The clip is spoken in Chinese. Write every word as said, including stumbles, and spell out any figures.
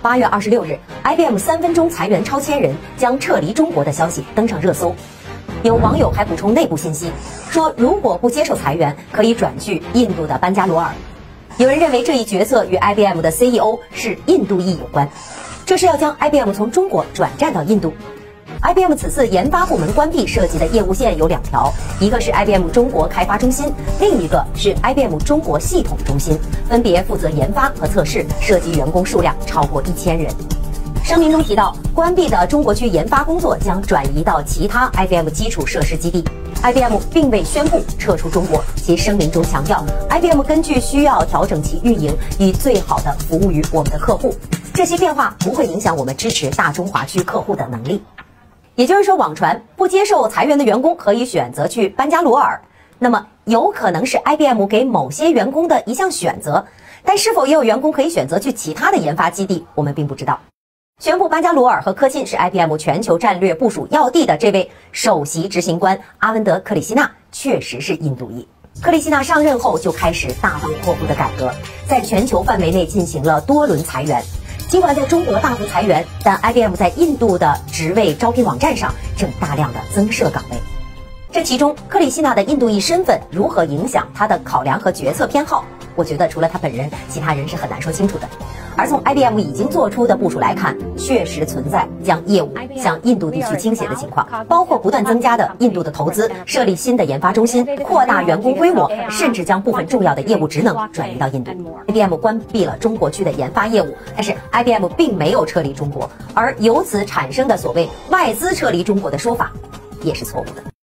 八月二十六日 ，I B M 三分钟裁员超千人，将撤离中国的消息登上热搜。有网友还补充内部信息，说如果不接受裁员，可以转去印度的班加罗尔。有人认为这一决策与 I B M 的 C E O 是印度裔有关，这是要将 I B M 从中国转战到印度。I B M 此次研发部门关闭涉及的业务线有两条，一个是 I B M 中国开发中心，另一个是 I B M 中国系统中心，分别负责研发和测试，涉及员工数量超过一千人。声明中提到，关闭的中国区研发工作将转移到其他 I B M 基础设施基地。I B M 并未宣布撤出中国，其声明中强调 ，I B M 根据需要调整其运营，以最好的服务于我们的客户。这些变化不会影响我们支持大中华区客户的能力。也就是说，网传不接受裁员的员工可以选择去班加罗尔，那么有可能是 I B M 给某些员工的一项选择，但是否也有员工可以选择去其他的研发基地，我们并不知道。宣布班加罗尔和科沁是 I B M 全球战略部署要地的这位首席执行官阿文德·克里希纳确实是印度裔。克里希纳上任后就开始大刀阔斧的改革，在全球范围内进行了多轮裁员。尽管在中国大幅裁员，但 I B M 在印度的职位招聘网站上正大量的增设岗位。这其中，克里希纳的印度裔身份如何影响他的考量和决策偏好，我觉得除了他本人，其他人是很难说清楚的。而从 I B M 已经做出的部署来看，确实存在将业务向印度地区倾斜的情况，包括不断增加的印度的投资、设立新的研发中心、扩大员工规模，甚至将部分重要的业务职能转移到印度。I B M 关闭了中国区的研发业务，但是 I B M 并没有撤离中国，而由此产生的所谓外资撤离中国的说法，也是错误的。